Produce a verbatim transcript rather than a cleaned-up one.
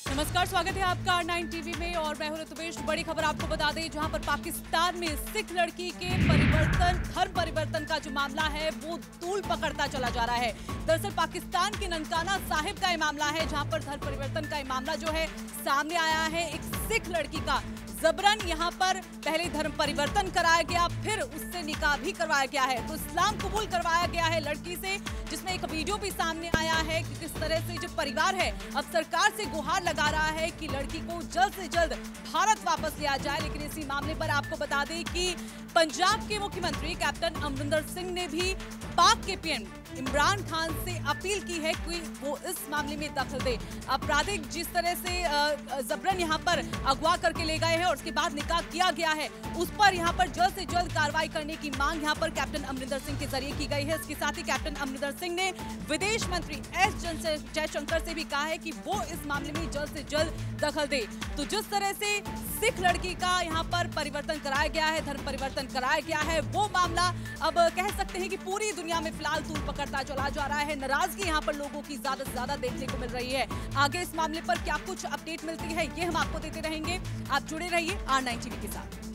नमस्कार, स्वागत है आपका आर नाइन टीवी में और मैं हूं ऋतुवेश। बड़ी खबर आपको बता दें, जहां पर पाकिस्तान में सिख लड़की के परिवर्तन धर्म परिवर्तन का जो मामला है वो तूल पकड़ता चला जा रहा है। दरअसल पाकिस्तान के ननकाना साहिब का ये मामला है, जहां पर धर्म परिवर्तन का ये मामला जो है सामने आया है। एक सिख लड़की का जबरन यहां पर पहले धर्म परिवर्तन कराया गया, फिर उससे निकाह भी करवाया गया है। तो इस्लाम कबूल करवाया गया है लड़की से, जिसमें एक वीडियो भी सामने आया है कि किस तरह से जो परिवार है अब सरकार से गुहार लगा रहा है कि लड़की को जल्द से जल्द भारत वापस लिया जाए। लेकिन इसी मामले पर आपको बता दें कि पंजाब के मुख्यमंत्री कैप्टन अमरिंदर सिंह ने भी पाक के पीएम इमरान खान से अपील की है कि वो इस मामले में दखल दे। आपराधिक जिस तरह से जबरन यहाँ पर अगवा करके ले गए हैं और उसके बाद निकाह किया गया है, उस पर यहाँ पर जल्द से जल्द कार्रवाई करने की मांग यहाँ पर कैप्टन अमरिंदर सिंह के जरिए की गई है। इसके साथ ही कैप्टन अमरिंदर सिंह ने विदेश मंत्री एस जयशंकर से भी कहा है कि वो इस मामले में जल्द से जल्द दखल दे। तो जिस तरह से सिख लड़की का यहाँ पर परिवर्तन कराया गया है, धर्म परिवर्तन कराया गया है, वो मामला अब कह सकते हैं कि पूरी दुनिया में फिलहाल तूल पकड़ता चला जा रहा है। नाराजगी यहाँ पर लोगों की ज्यादा से ज्यादा देखने को मिल रही है। आगे इस मामले पर क्या कुछ अपडेट मिलती है, ये हम आपको देते रहेंगे। आप जुड़े रहिए आर नाइन टीवी के साथ।